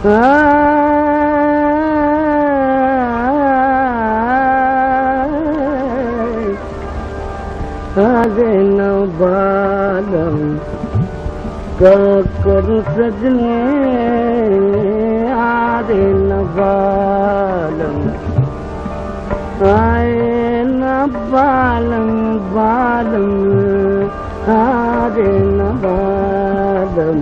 आगे न बालम क्या करूं सजने, आगे न बालम, आए न बालम बालम, आगे न बालम,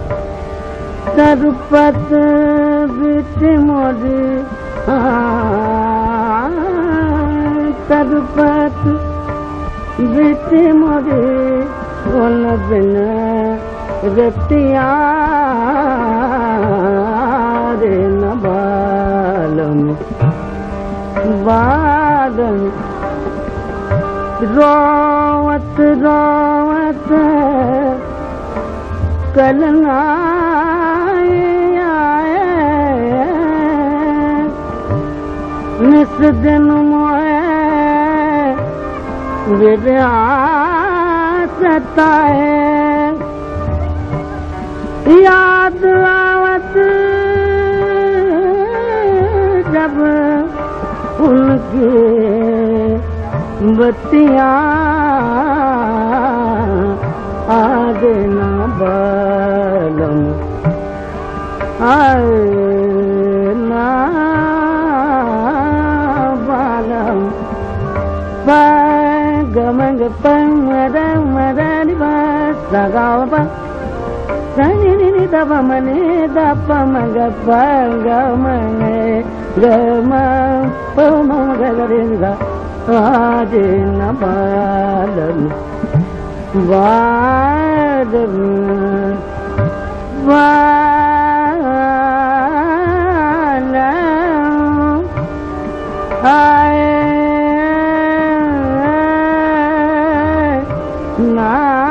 तरुपत बिच मोरी, तरुपत बिच मोरी उन बिन रतिया रे न बालम बालम, रोवत रोवत कल आए, निस दिन मोए विद्या सताए, याद आवत जब उनकी बत्तियां, आगे न बालम, आए न बालम, गमंग मर मरनि सगाव सनि दप मने दप मग गमने गम गरे आज न बालम बालम बालम आए ना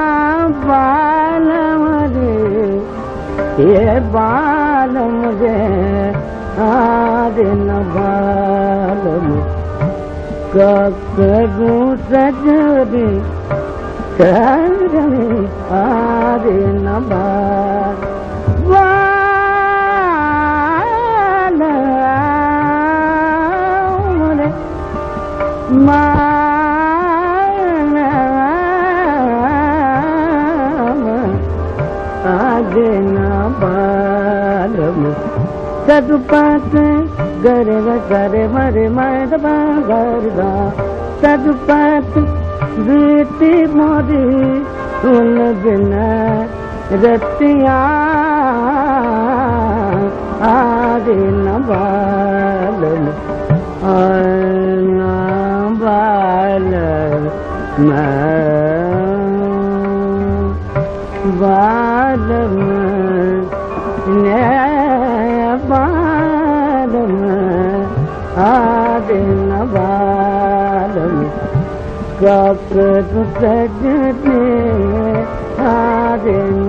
बालम रे, ये बालम रे, आरे न बालम, क्या करूं सजने, करने आरे न बालम रे, आगे न बालम, सदुपत गरे गरे मरे मर गरदा, सदुपत बीती मोरी उन बिन रतिया, आगे न बालम, न बालम बालम ने बालम, आगे न बालम, क्या करूं सजने, आगे न